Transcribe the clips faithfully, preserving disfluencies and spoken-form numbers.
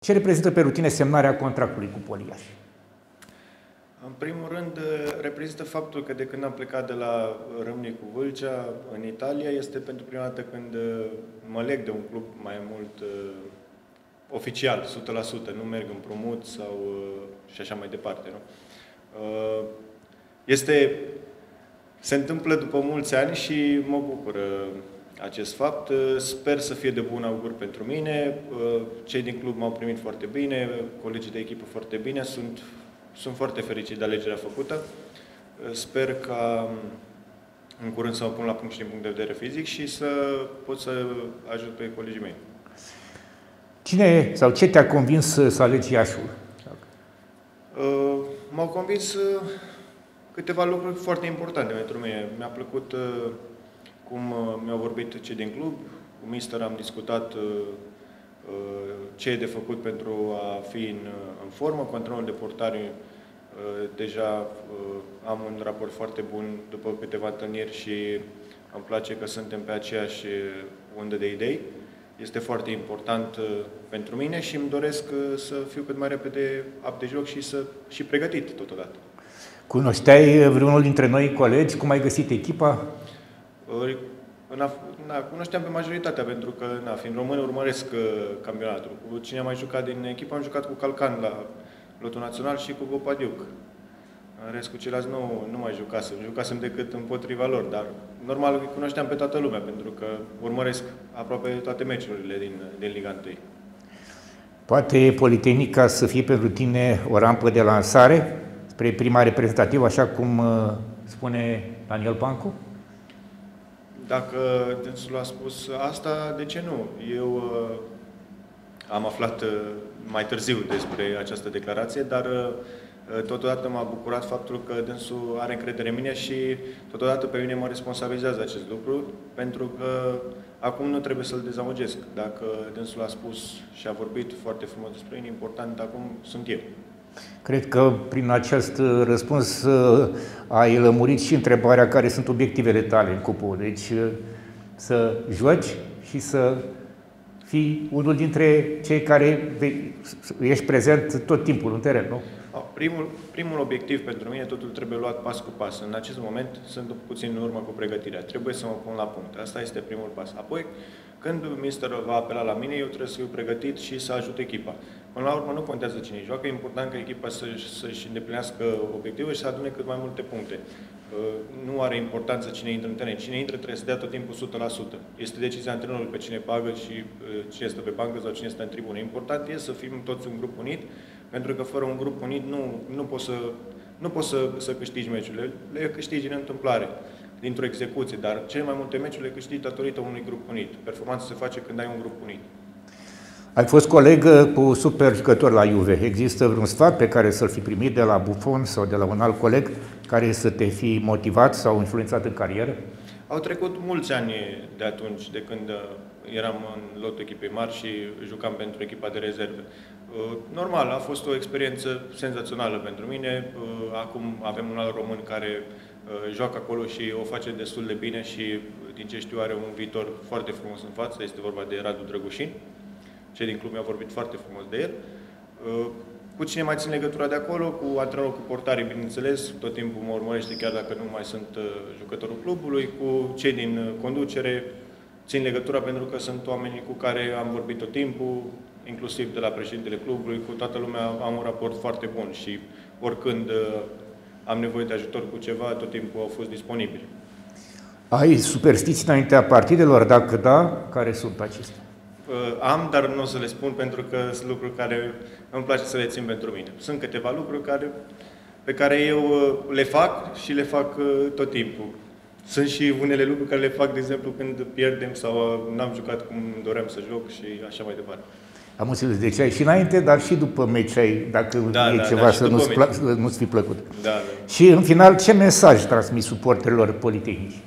Ce reprezintă pentru tine semnarea contractului cu Poliaș? În primul rând, reprezintă faptul că de când am plecat de la Râmnicu Vâlcea în Italia, este pentru prima dată când mă leg de un club mai mult uh, oficial, o sută la sută, nu merg împrumut sau uh, și așa mai departe. Nu? Uh, este, se întâmplă după mulți ani și mă bucură acest fapt. Sper să fie de bun augur pentru mine. Cei din club m-au primit foarte bine, colegii de echipă foarte bine. Sunt, sunt foarte fericit de alegerea făcută. Sper ca în curând să mă pun la punct și din punct de vedere fizic și să pot să ajut pe colegii mei. Cine sau ce te-a convins să alegi Iașul? M-au convins câteva lucruri foarte importante pentru mine. Mi-a plăcut cum mi-au vorbit cei din club, cu mister am discutat ce e de făcut pentru a fi în, în formă, cu antrenorul de portare deja am un raport foarte bun după câteva întâlniri și îmi place că suntem pe aceeași undă de idei. Este foarte important pentru mine și îmi doresc să fiu cât mai repede apt de joc și, să, și pregătit totodată. Cunoșteai vreunul dintre noi colegi? Cum ai găsit echipa? Na, cunoșteam pe majoritatea, pentru că, na, fiind român, urmăresc uh, campionatul. Cu cine am mai jucat din echipă, am jucat cu Calcan la lotul național și cu Gopadiuc. În rest, cu ceilalți nu, nu mai jucasem. Jucasem decât împotriva lor, dar normal cunoșteam pe toată lumea, pentru că urmăresc aproape toate meciurile din, din Liga unu. Poate Politehnica să fie pentru tine o rampă de lansare spre prima reprezentativă, așa cum uh, spune Daniel Pancu? Dacă dânsul a spus asta, de ce nu? Eu uh, am aflat uh, mai târziu despre această declarație, dar uh, totodată m-a bucurat faptul că dânsul are încredere în mine și totodată pe mine mă responsabilizează acest lucru, pentru că acum nu trebuie să-l dezamăgesc. Dacă dânsul a spus și a vorbit foarte frumos despre mine, important acum sunt eu. Cred că prin acest răspuns ai lămurit și întrebarea care sunt obiectivele tale în cupă. Deci să joci și să fii unul dintre cei care ești prezent tot timpul în teren, nu? Primul, primul obiectiv pentru mine, totul trebuie luat pas cu pas. În acest moment sunt puțin în urmă cu pregătirea. Trebuie să mă pun la punct. Asta este primul pas. Apoi, când mister va apela la mine, eu trebuie să fiu pregătit și să ajut echipa. Până la urmă, nu contează cine joacă, e important ca echipa să-și, să-și îndeplinească obiectivul și să adune cât mai multe puncte. Nu are importanță cine intră în teren. Cine intră trebuie să dea tot timpul o sută la sută. Este decizia antrenorului pe cine pagă și cine stă pe bancă sau cine stă în tribună. Important este să fim toți un grup unit, pentru că fără un grup unit nu, nu poți, să, nu poți să, să câștigi meciurile. Le câștigi în întâmplare, dintr-o execuție, dar cele mai multe meciuri le câștigi datorită unui grup unit. Performanța se face când ai un grup unit. Ai fost coleg cu super jucători la Juve. Există vreun sfat pe care să-l fi primit de la Buffon sau de la un alt coleg care să te fi motivat sau influențat în carieră? Au trecut mulți ani de atunci, de când eram în lotul echipei mari și jucam pentru echipa de rezerve. Normal, a fost o experiență senzațională pentru mine. Acum avem un alt român care joacă acolo și o face destul de bine și, din ce știu, are un viitor foarte frumos în față. Este vorba de Radu Drăgușin. Cei din club mi-au vorbit foarte frumos de el. Cu cine mai țin legătura de acolo? Cu antrenorul, cu portarii, bineînțeles. Tot timpul mă urmărește, chiar dacă nu mai sunt jucătorul clubului. Cu cei din conducere țin legătura pentru că sunt oamenii cu care am vorbit tot timpul, inclusiv de la președintele clubului. Cu toată lumea am un raport foarte bun și oricând am nevoie de ajutor cu ceva, tot timpul au fost disponibili. Ai superstiții înaintea partidelor? Dacă da, care sunt acestea? Am, dar nu o să le spun pentru că sunt lucruri care îmi place să le țin pentru mine. Sunt câteva lucruri care, pe care eu le fac și le fac tot timpul. Sunt și unele lucruri care le fac, de exemplu, când pierdem sau n-am jucat cum doream să joc și așa mai departe. Am înțeles, deci ai și înainte, dar și după meci ai, dacă da, e da, ceva da, să nu-ți, nu-ți fi plăcut. Da, da. Și în final, ce mesaj transmis suporterilor Politehnici?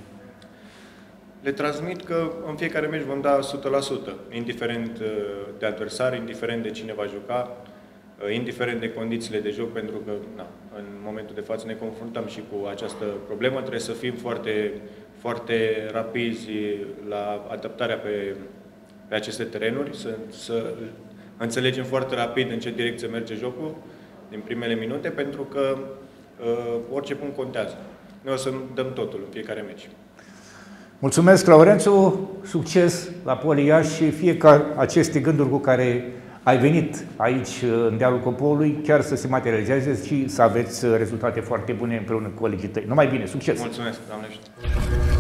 Le transmit că în fiecare meci vom da o sută la sută, indiferent de adversar, indiferent de cine va juca, indiferent de condițiile de joc, pentru că na, în momentul de față ne confruntăm și cu această problemă. Trebuie să fim foarte, foarte rapizi la adaptarea pe, pe aceste terenuri, să, să înțelegem foarte rapid în ce direcție merge jocul din primele minute, pentru că uh, orice punct contează. Noi o să dăm totul în fiecare meci. Mulțumesc, Laurențiu, succes la Poli Iași și fie ca aceste gânduri cu care ai venit aici în dealul Copolului chiar să se materializeze și să aveți rezultate foarte bune împreună cu colegii tăi. Numai bine, succes! Mulțumesc, doamne!